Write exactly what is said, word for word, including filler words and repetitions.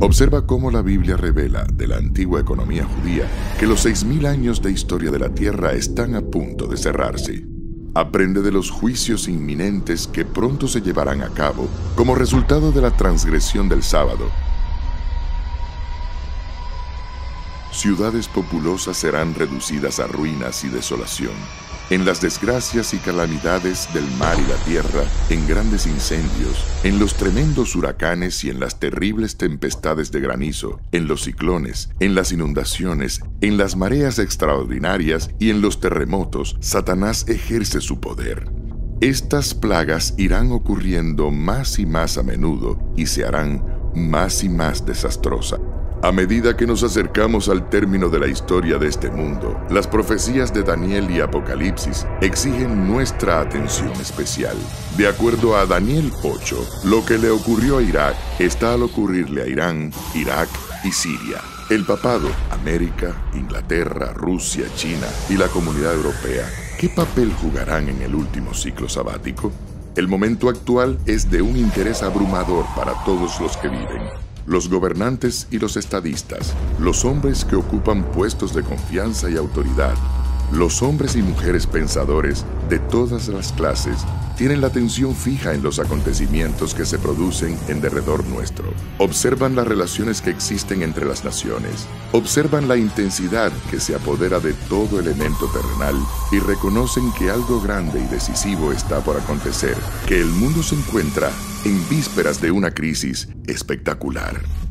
Observa cómo la Biblia revela de la antigua economía judía que los seis mil años de historia de la tierra están a punto de cerrarse. Aprende de los juicios inminentes que pronto se llevarán a cabo como resultado de la transgresión del sábado. Ciudades populosas serán reducidas a ruinas y desolación. En las desgracias y calamidades del mar y la tierra, en grandes incendios, en los tremendos huracanes y en las terribles tempestades de granizo, en los ciclones, en las inundaciones, en las mareas extraordinarias y en los terremotos, Satanás ejerce su poder. Estas plagas irán ocurriendo más y más a menudo y se harán más y más desastrosas. A medida que nos acercamos al término de la historia de este mundo, las profecías de Daniel y Apocalipsis exigen nuestra atención especial. De acuerdo a Daniel ocho, lo que le ocurrió a Irak está al ocurrirle a Irán, Irak y Siria. El papado, América, Inglaterra, Rusia, China y la Comunidad Europea, ¿qué papel jugarán en el último ciclo sabático? El momento actual es de un interés abrumador para todos los que viven. Los gobernantes y los estadistas, los hombres que ocupan puestos de confianza y autoridad, los hombres y mujeres pensadores de todas las clases, tienen la atención fija en los acontecimientos que se producen en derredor nuestro. Observan las relaciones que existen entre las naciones, observan la intensidad que se apodera de todo elemento terrenal y reconocen que algo grande y decisivo está por acontecer, que el mundo se encuentra en vísperas de una crisis espectacular.